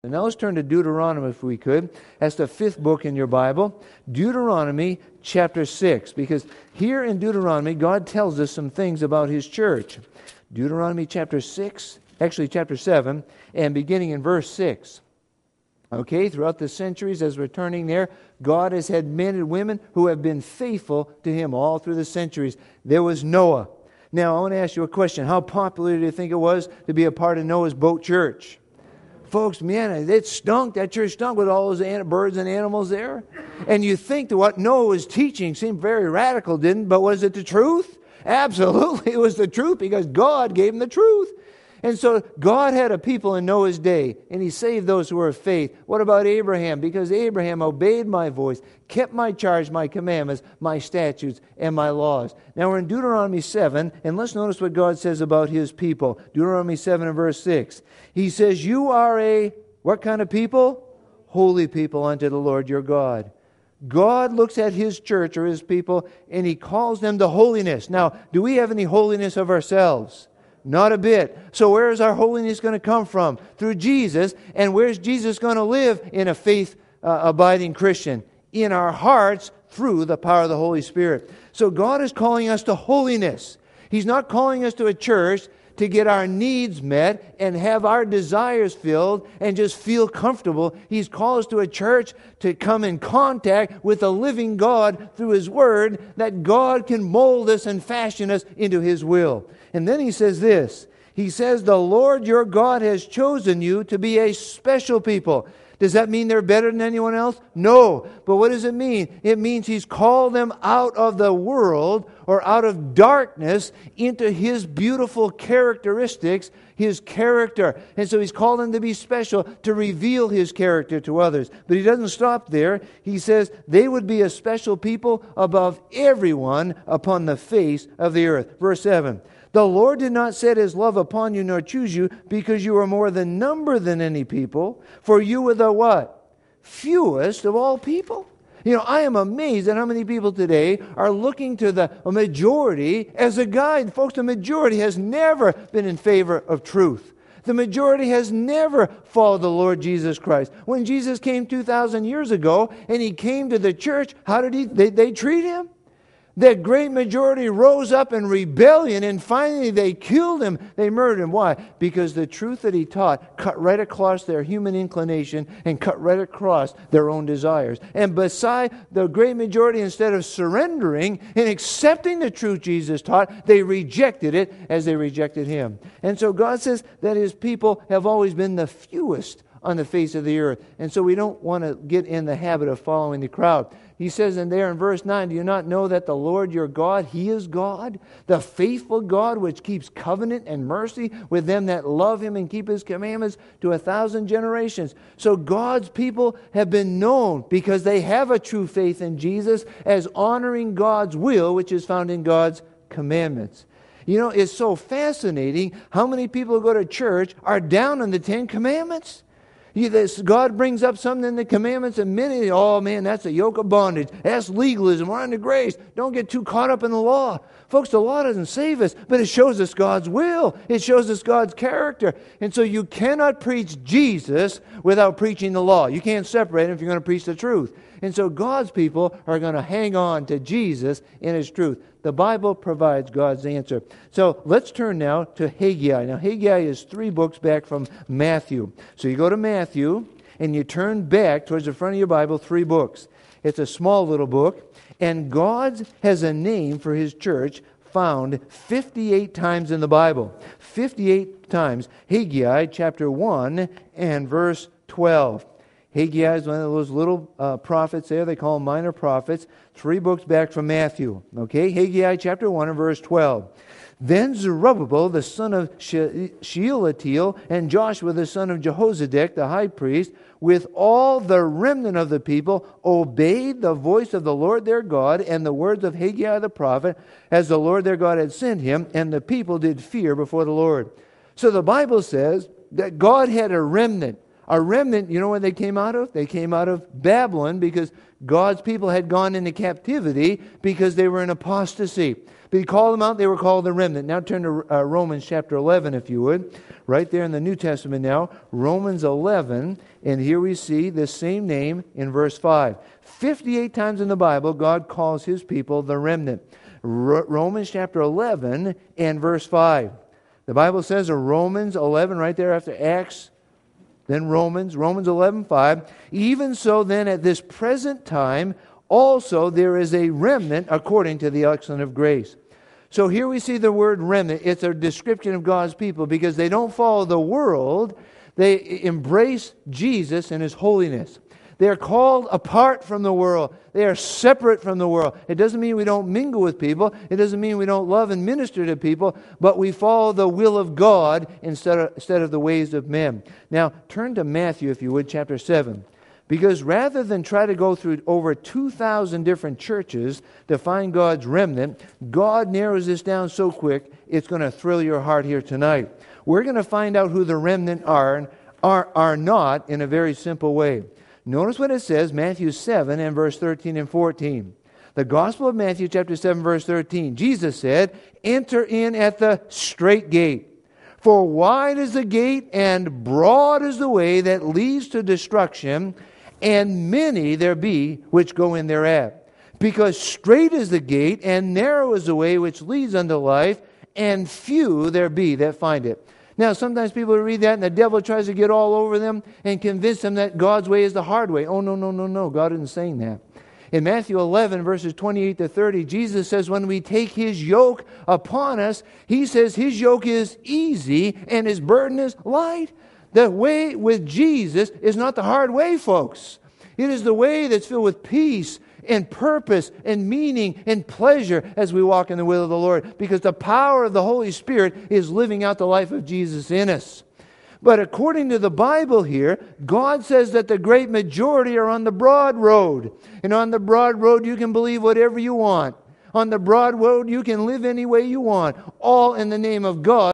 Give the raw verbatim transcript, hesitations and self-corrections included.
And now let's turn to Deuteronomy if we could. That's the fifth book in your Bible. Deuteronomy chapter six. Because here in Deuteronomy, God tells us some things about His church. Deuteronomy chapter six, actually chapter seven, and beginning in verse six. Okay, throughout the centuries as we're turning there, God has had men and women who have been faithful to Him all through the centuries. There was Noah. Now, I want to ask you a question. How popular do you think it was to be a part of Noah's boat church? Folks, man, it stunk. That church stunk with all those birds and animals there. And you think that what Noah was teaching seemed very radical, didn't? But was it the truth? Absolutely, it was the truth because God gave him the truth. And so God had a people in Noah's day, and He saved those who were of faith. What about Abraham? Because Abraham obeyed my voice, kept my charge, my commandments, my statutes, and my laws. Now we're in Deuteronomy seven, and let's notice what God says about His people. Deuteronomy seven and verse six. He says, you are a, what kind of people? Holy people unto the Lord your God. God looks at His church or His people, and He calls them to holiness. Now, do we have any holiness of ourselves? Not a bit. So where is our holiness going to come from? Through Jesus. And where's Jesus going to live in a faith-abiding uh, Christian? In our hearts through the power of the Holy Spirit. So God is calling us to holiness. He's not calling us to a church to get our needs met and have our desires filled and just feel comfortable. He's called us to a church to come in contact with the living God through His Word, that God can mold us and fashion us into His will. And then He says this. He says, the Lord your God has chosen you to be a special people. Does that mean they're better than anyone else? No. But what does it mean? It means He's called them out of the world or out of darkness into His beautiful characteristics, His character. And so He's called them to be special, to reveal His character to others. But He doesn't stop there. He says they would be a special people above everyone upon the face of the earth. Verse seven. The Lord did not set His love upon you nor choose you because you are more than number than any people. For you were the what? Fewest of all people. You know, I am amazed at how many people today are looking to the majority as a guide. Folks, the majority has never been in favor of truth. The majority has never followed the Lord Jesus Christ. When Jesus came two thousand years ago and He came to the church, how did he, they, they treat Him? That great majority rose up in rebellion, and finally they killed Him. They murdered Him. Why? Because the truth that He taught cut right across their human inclination and cut right across their own desires. And beside the great majority, instead of surrendering and accepting the truth Jesus taught, they rejected it as they rejected Him. And so God says that His people have always been the fewest on the face of the earth. And so we don't want to get in the habit of following the crowd. He says in there in verse nine, do you not know that the Lord your God, He is God, the faithful God which keeps covenant and mercy with them that love Him and keep His commandments to a thousand generations. So God's people have been known because they have a true faith in Jesus as honoring God's will, which is found in God's commandments. You know, it's so fascinating how many people who go to church are down on the Ten Commandments. You, this, God brings up something in the commandments and many, oh man, that's a yoke of bondage. That's legalism. We're under grace. Don't get too caught up in the law. Folks, the law doesn't save us, but it shows us God's will. It shows us God's character. And so you cannot preach Jesus without preaching the law. You can't separate them if you're going to preach the truth. And so God's people are going to hang on to Jesus in His truth. The Bible provides God's answer. So let's turn now to Haggai. Now Haggai is three books back from Matthew. So you go to Matthew and you turn back towards the front of your Bible, three books. It's a small little book. And God has a name for His church found fifty-eight times in the Bible. fifty-eight times. Haggai chapter one and verse twelve. Haggai is one of those little uh, prophets there. They call them minor prophets. Three books back from Matthew. Okay, Haggai chapter one and verse twelve. Then Zerubbabel, the son of she- Shealtiel, and Joshua, the son of Jehozadak, the high priest, with all the remnant of the people, obeyed the voice of the Lord their God and the words of Haggai the prophet, as the Lord their God had sent him, and the people did fear before the Lord. So the Bible says that God had a remnant, A remnant, you know where they came out of? They came out of Babylon because God's people had gone into captivity because they were in apostasy. But he called them out, they were called the remnant. Now turn to uh, Romans chapter eleven, if you would. Right there in the New Testament now. Romans eleven, and here we see this same name in verse five. fifty-eight times in the Bible, God calls His people the remnant. R- Romans chapter eleven and verse five. The Bible says in Romans eleven, right there after Acts, then Romans, Romans eleven five. Even so then at this present time also there is a remnant according to the election of grace. So here we see the word remnant. It's a description of God's people because they don't follow the world. They embrace Jesus and His holiness. They are called apart from the world. They are separate from the world. It doesn't mean we don't mingle with people. It doesn't mean we don't love and minister to people, but we follow the will of God instead of, instead of the ways of men. Now, turn to Matthew, if you would, chapter seven. Because rather than try to go through over two thousand different churches to find God's remnant, God narrows this down so quick, it's going to thrill your heart here tonight. We're going to find out who the remnant are, are, are not in a very simple way. Notice what it says, Matthew seven and verse thirteen and fourteen. The Gospel of Matthew chapter seven, verse thirteen. Jesus said, "Enter in at the strait gate. For wide is the gate and broad is the way that leads to destruction, and many there be which go in thereat. Because strait is the gate and narrow is the way which leads unto life, and few there be that find it." Now, sometimes people read that and the devil tries to get all over them and convince them that God's way is the hard way. Oh, no, no, no, no. God isn't saying that. In Matthew eleven, verses twenty-eight to thirty, Jesus says when we take His yoke upon us, He says His yoke is easy and His burden is light. The way with Jesus is not the hard way, folks. It is the way that's filled with peace and purpose and meaning and pleasure as we walk in the will of the Lord, because the power of the Holy Spirit is living out the life of Jesus in us. But according to the Bible here, God says that the great majority are on the broad road. And on the broad road you can believe whatever you want. On the broad road you can live any way you want. All in the name of God.